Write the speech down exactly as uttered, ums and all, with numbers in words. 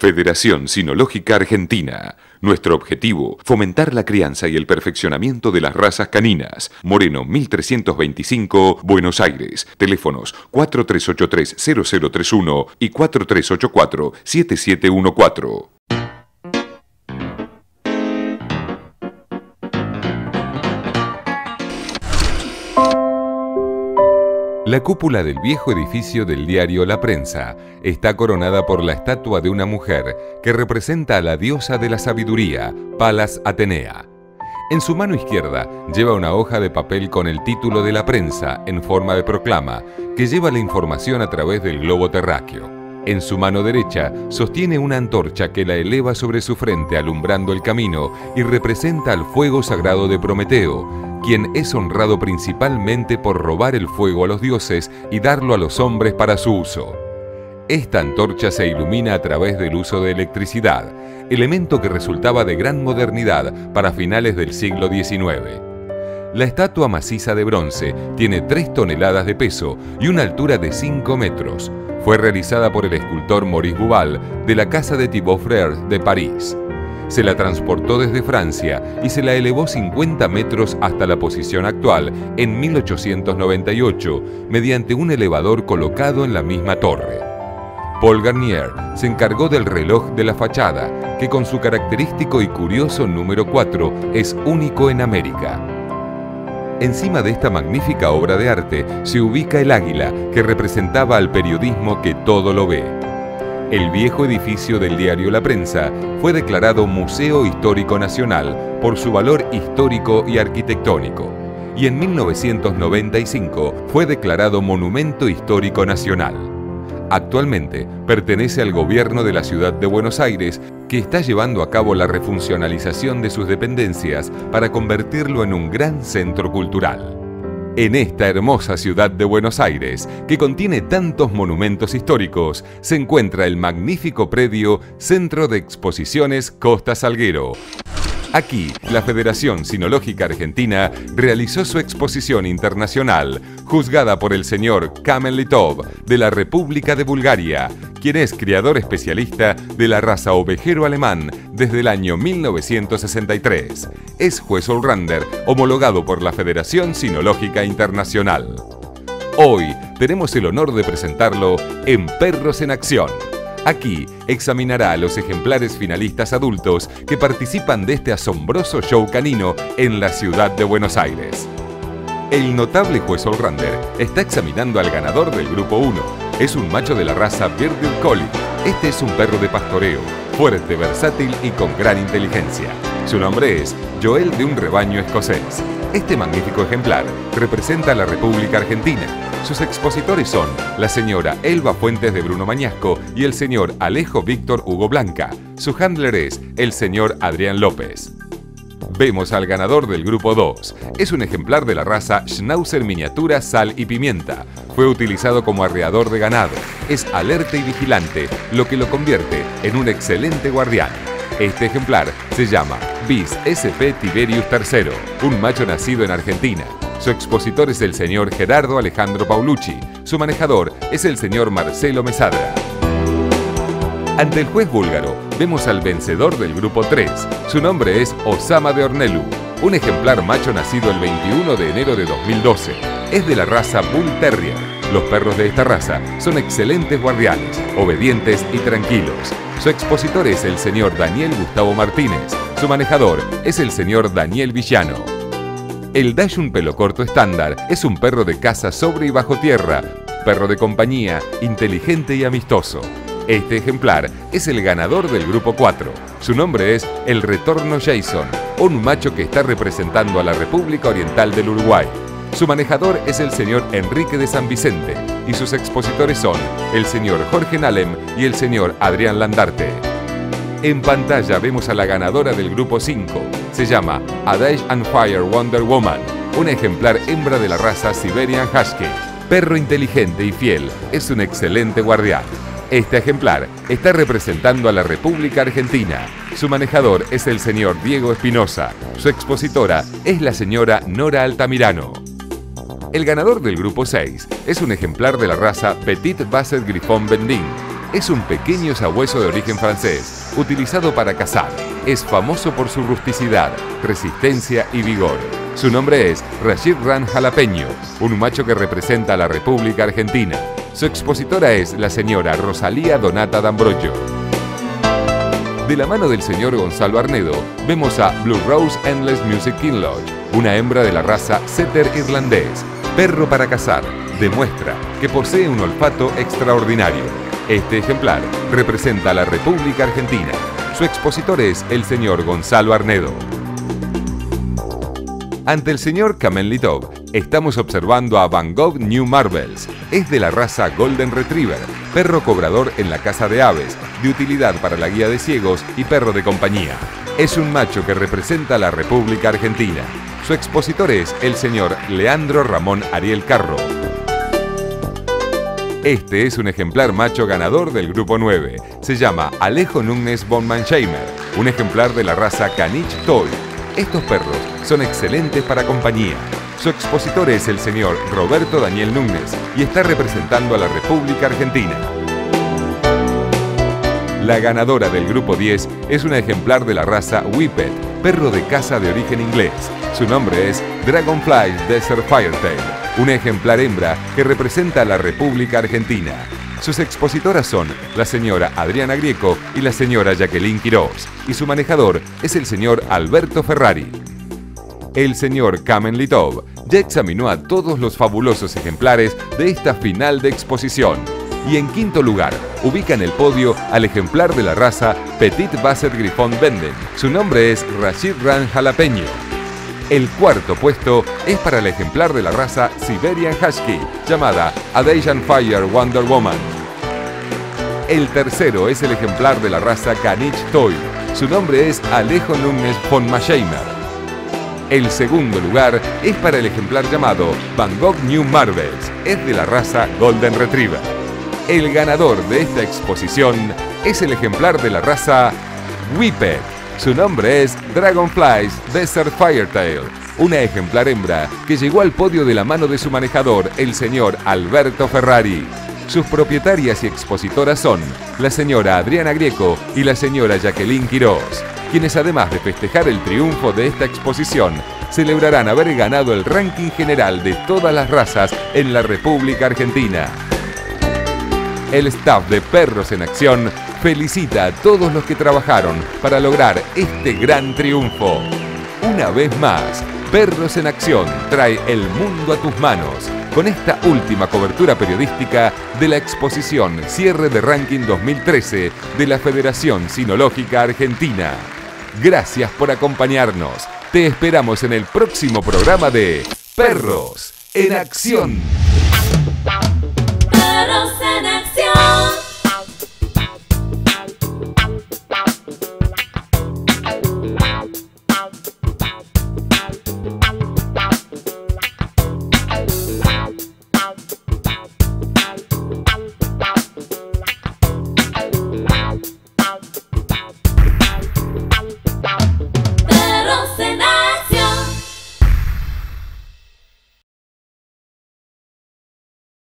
Federación Cinológica Argentina. Nuestro objetivo, fomentar la crianza y el perfeccionamiento de las razas caninas. Moreno mil trescientos veinticinco, Buenos Aires. Teléfonos cuatro tres ocho tres cero cero tres uno y cuatro tres ocho cuatro siete siete uno cuatro. La cúpula del viejo edificio del diario La Prensa está coronada por la estatua de una mujer que representa a la diosa de la sabiduría, Palas Atenea. En su mano izquierda lleva una hoja de papel con el título de La Prensa en forma de proclama, que lleva la información a través del globo terráqueo. En su mano derecha sostiene una antorcha que la eleva sobre su frente alumbrando el camino y representa al fuego sagrado de Prometeo, quien es honrado principalmente por robar el fuego a los dioses y darlo a los hombres para su uso. Esta antorcha se ilumina a través del uso de electricidad, elemento que resultaba de gran modernidad para finales del siglo diecinueve. La estatua maciza de bronce tiene tres toneladas de peso y una altura de cinco metros. Fue realizada por el escultor Maurice Bouval de la Casa de Thibaut Frères de París. Se la transportó desde Francia y se la elevó cincuenta metros hasta la posición actual en mil ochocientos noventa y ocho mediante un elevador colocado en la misma torre. Paul Garnier se encargó del reloj de la fachada, que con su característico y curioso número cuatro es único en América. Encima de esta magnífica obra de arte se ubica el águila, que representaba al periodismo que todo lo ve. El viejo edificio del diario La Prensa fue declarado Museo Histórico Nacional por su valor histórico y arquitectónico, y en mil novecientos noventa y cinco fue declarado Monumento Histórico Nacional. Actualmente pertenece al gobierno de la ciudad de Buenos Aires, que está llevando a cabo la refuncionalización de sus dependencias para convertirlo en un gran centro cultural. En esta hermosa ciudad de Buenos Aires, que contiene tantos monumentos históricos, se encuentra el magnífico predio Centro de Exposiciones Costa Salguero. Aquí, la Federación Cinológica Argentina realizó su exposición internacional, juzgada por el señor Kamel Litov, de la República de Bulgaria, quien es criador especialista de la raza ovejero alemán desde el año mil novecientos sesenta y tres. Es juez allrounder homologado por la Federación Cinológica Internacional. Hoy tenemos el honor de presentarlo en Perros en Acción. Aquí examinará a los ejemplares finalistas adultos que participan de este asombroso show canino en la ciudad de Buenos Aires. El notable juez allrounder está examinando al ganador del grupo uno. Es un macho de la raza Bearded Collie. Este es un perro de pastoreo, fuerte, versátil y con gran inteligencia. Su nombre es Joel de un rebaño escocés. Este magnífico ejemplar representa a la República Argentina. Sus expositores son la señora Elba Fuentes de Bruno Mañasco y el señor Alejo Víctor Hugo Blanca. Su handler es el señor Adrián López. Vemos al ganador del grupo dos. Es un ejemplar de la raza Schnauzer miniatura sal y pimienta. Fue utilizado como arreador de ganado. Es alerta y vigilante, lo que lo convierte en un excelente guardián. Este ejemplar se llama Bis S P Tiberius tercero, un macho nacido en Argentina. Su expositor es el señor Gerardo Alejandro Paulucci. Su manejador es el señor Marcelo Mesadra. Ante el juez búlgaro, vemos al vencedor del grupo tres. Su nombre es Osama de Ornelu, un ejemplar macho nacido el veintiuno de enero de dos mil doce. Es de la raza Bull Terrier. Los perros de esta raza son excelentes guardianes, obedientes y tranquilos. Su expositor es el señor Daniel Gustavo Martínez. Su manejador es el señor Daniel Villano. El Dachshund pelo corto estándar es un perro de caza sobre y bajo tierra, perro de compañía, inteligente y amistoso. Este ejemplar es el ganador del grupo cuatro. Su nombre es El Retorno Jason, un macho que está representando a la República Oriental del Uruguay. Su manejador es el señor Enrique de San Vicente y sus expositores son el señor Jorge Nalem y el señor Adrián Landarte. En pantalla vemos a la ganadora del grupo cinco. Se llama A Dash and Fire Wonder Woman, un ejemplar hembra de la raza Siberian Husky. Perro inteligente y fiel, es un excelente guardián. Este ejemplar está representando a la República Argentina. Su manejador es el señor Diego Espinosa. Su expositora es la señora Nora Altamirano. El ganador del grupo seis es un ejemplar de la raza Petit Basset Griffon Bendin. Es un pequeño sabueso de origen francés, utilizado para cazar. Es famoso por su rusticidad, resistencia y vigor. Su nombre es Rashid Ran Jalapeño, un macho que representa a la República Argentina. Su expositora es la señora Rosalía Donata D'Ambrogio. De la mano del señor Gonzalo Arnedo, vemos a Blue Rose Endless Music King Lodge, una hembra de la raza setter irlandés, perro para cazar. Demuestra que posee un olfato extraordinario. Este ejemplar representa a la República Argentina. Su expositor es el señor Gonzalo Arnedo. Ante el señor Kamen Litov, estamos observando a Van Gogh New Marvels. Es de la raza Golden Retriever, perro cobrador en la caza de aves, de utilidad para la guía de ciegos y perro de compañía. Es un macho que representa a la República Argentina. Su expositor es el señor Leandro Ramón Ariel Carro. Este es un ejemplar macho ganador del grupo nueve. Se llama Alejo Núñez von Mannheimer, un ejemplar de la raza Caniche Toy. Estos perros son excelentes para compañía. Su expositor es el señor Roberto Daniel Núñez y está representando a la República Argentina. La ganadora del grupo diez es una ejemplar de la raza Whippet, perro de caza de origen inglés. Su nombre es Dragonfly Desert Firetail, una ejemplar hembra que representa a la República Argentina. Sus expositoras son la señora Adriana Grieco y la señora Jacqueline Quiroz, y su manejador es el señor Alberto Ferrari. El señor Kamen Litov ya examinó a todos los fabulosos ejemplares de esta final de exposición. Y en quinto lugar, ubica en el podio al ejemplar de la raza Petit Basset Griffon Benden. Su nombre es Rashid Ran Jalapeño. El cuarto puesto es para el ejemplar de la raza Siberian Husky, llamada Asian Fire Wonder Woman. El tercero es el ejemplar de la raza Caniche Toy. Su nombre es Alejo Núñez von Mannheimer. El segundo lugar es para el ejemplar llamado Van Gogh New Marvels. Es de la raza Golden Retriever. El ganador de esta exposición es el ejemplar de la raza Whippet. Su nombre es Dragonflies Desert Firetail, una ejemplar hembra que llegó al podio de la mano de su manejador, el señor Alberto Ferrari. Sus propietarias y expositoras son la señora Adriana Grieco y la señora Jacqueline Quiroz, quienes además de festejar el triunfo de esta exposición, celebrarán haber ganado el ranking general de todas las razas en la República Argentina. El staff de Perros en Acción felicita a todos los que trabajaron para lograr este gran triunfo. Una vez más, Perros en Acción trae el mundo a tus manos con esta última cobertura periodística de la exposición Cierre de Ranking dos mil trece de la Federación Cinológica Argentina. Gracias por acompañarnos. Te esperamos en el próximo programa de Perros en Acción. Perros en Acción.